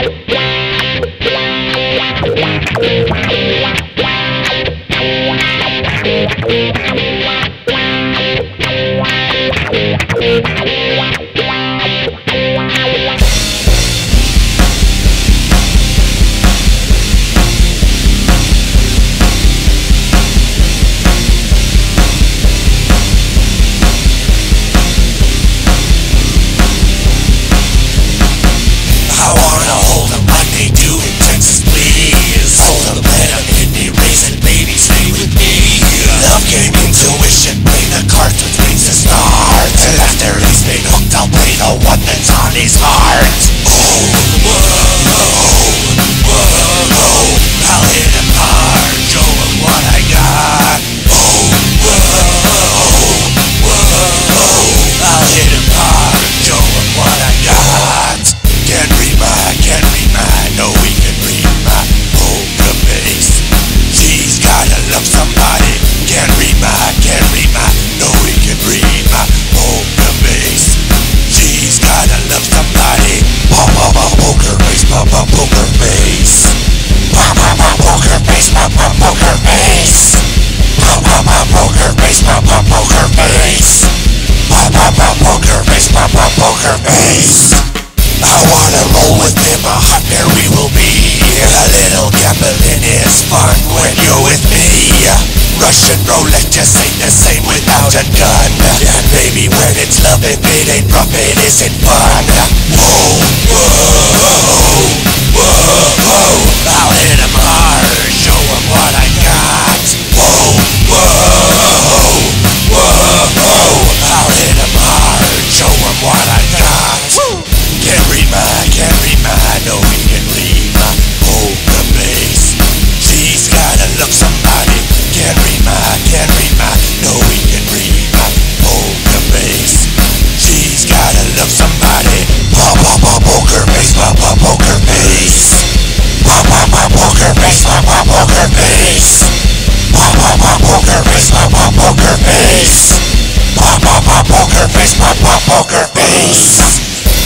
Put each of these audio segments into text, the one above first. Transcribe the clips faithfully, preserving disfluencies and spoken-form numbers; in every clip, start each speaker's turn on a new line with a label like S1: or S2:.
S1: Russian roulette just ain't the same without a gun. And baby, when it's loving, it ain't rough, it isn't fun. Whoa, whoa, whoa, whoa, I'll hit him hard, show him what I got. Whoa, whoa, whoa, whoa, I'll hit him hard, show him what I got. Can't read my, can't read my, no he can read my. Hold the bass, she's gotta love somebody. Can't read my, can't read my, no he can read my. Hold the bass, she's gotta love somebody. Pop, pop, pop, poker face, pop, pop, poker face. Pop, pop, pop, poker face, pop, pop, poker face. Pop, pop, pop, poker face, pop, pop, poker face. Pop, pop, pop, poker face, pop, pop, poker face.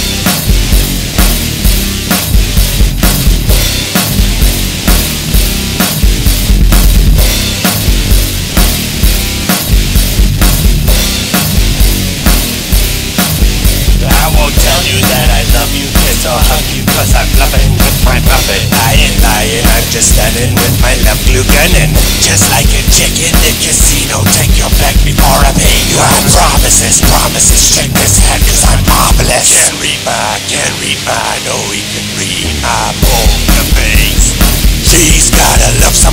S2: So hug you cause I'm bluffing with my puppet. I ain't lying, I'm just standing with my love glue gunning. Just like a chick in the casino, take your back before I pay you. I promises, promises, check this hand cause I'm marvelous. Can't read my, can't read my, no he can read my poker face. She's gotta love something.